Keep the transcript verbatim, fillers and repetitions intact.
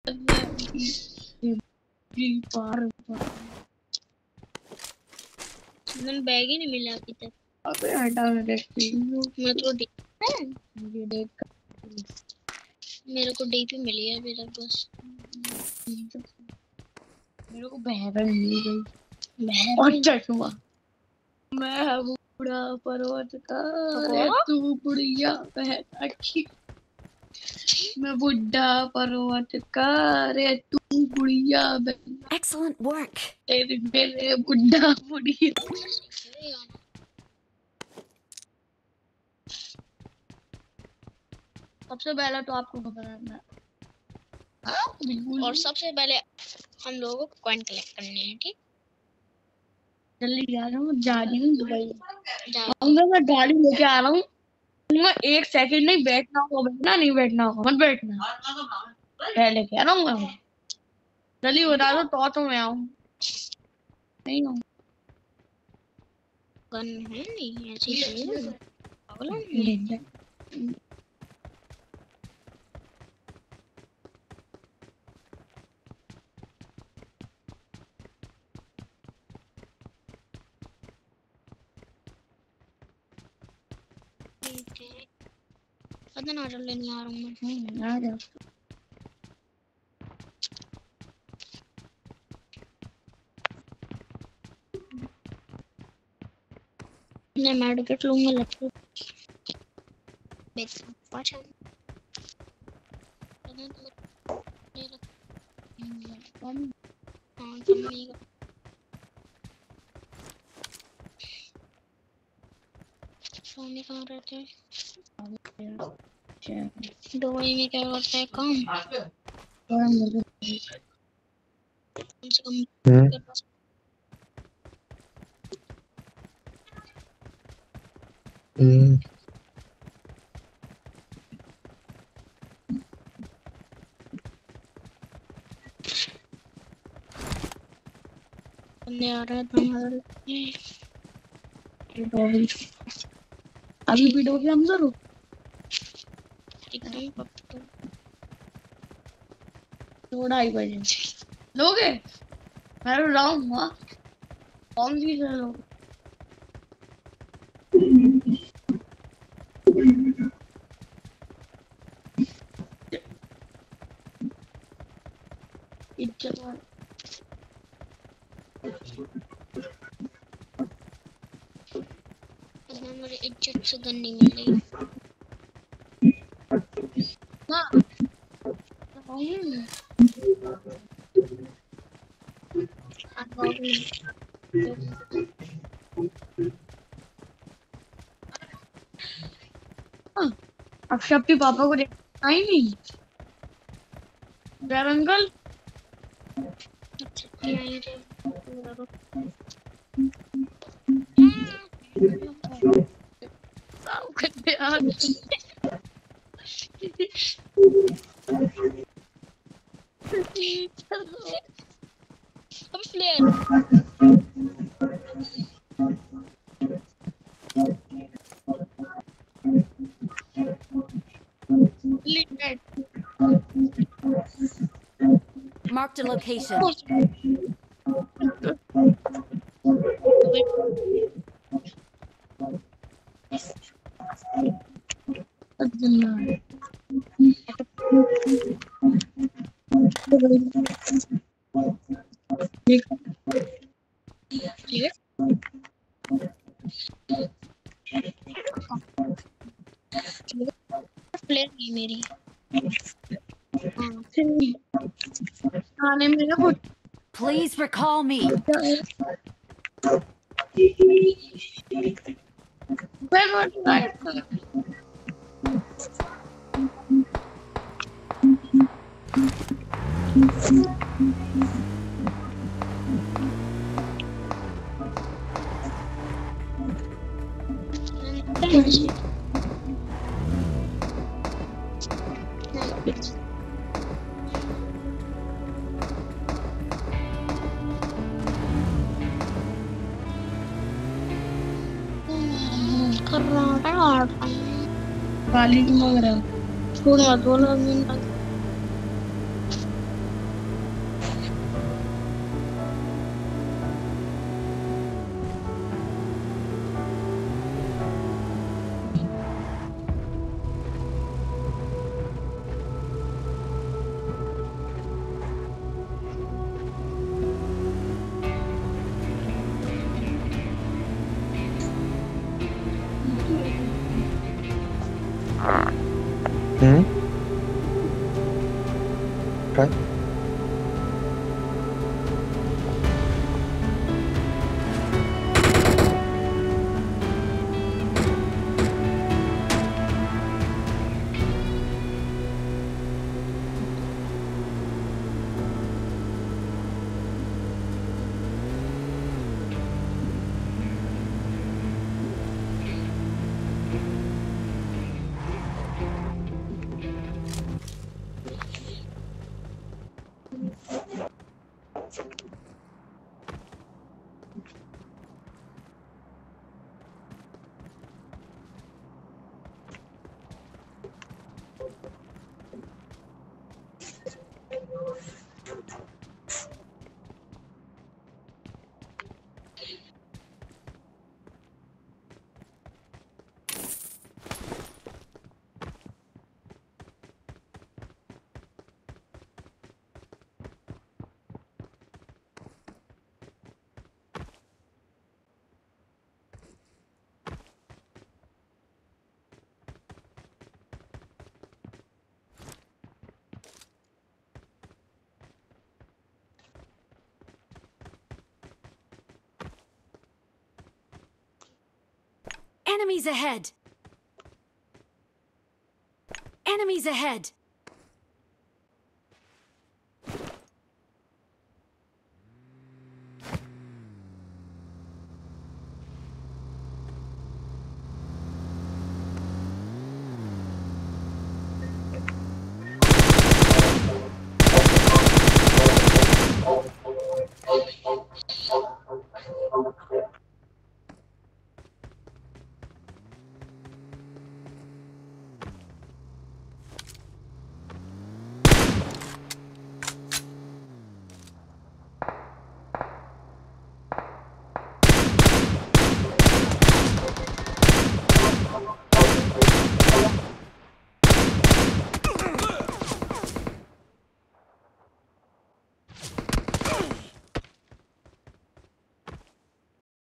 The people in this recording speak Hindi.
पार बैग ही नहीं मिला अभी तक। अबे हटा मेरे मैं तो डी मुझे देख मेरे को डीपी मिली है अभी तक बस। मेरे को बहरन मिल गई बहर और चश्मा। मैं बूढ़ा पर्वत का रे तू बुढ़िया बहन अच्छी। मैं बुढ़ा पर्वत का रे तू बुढ़िया बहन। Excellent work. तेरे मेरे बुढ़ा बुढ़िया। सबसे पहले तो आपको खबर है बिल्कुल। और सबसे पहले हम लोगों को कॉइन कलेक्ट करने हैं। ठीक जल्दी जा रहा हूँ जा रही हूँ दुबई। अंदर मैं गाड़ी लेके आ रहा हूँ। मैं एक सेकंड नहीं बैठना होगा बैठना नहीं बैठना होगा मत बैठना पहले कह रहा हूँ मैं। जल्दी बता दो तो तो मैं आऊँ नहीं हूँ। गन है नहीं ऐसी चीज पागल है। पता ना चल लेने आ रहा हूँ मैं। आ जाओ मैं मेडिकेट लूंगा लैपटॉप बेच पाँच हाँ कम्मी का स्वामी कहाँ रहते हैं। दुबई में क्या करता है काम कम से कम हम्म बंदे आ रहे हैं तुम्हारे अभी भी डोगे हम जरूर एकदम पक्का दो ढाई बजे लोगे मैं तो जाऊंगा कौन सी से लोग इज्जत मेरी इज्जत से गन नहीं मिल रही। हाँ अब शक्ति पापा को देखना ही नहीं यार uncle. Marked a location. Player नहीं मेरी खाने में ना Please recall me. गाली की मांग रहा हूँ छोड़ दो ना Try. Enemies ahead! Enemies ahead!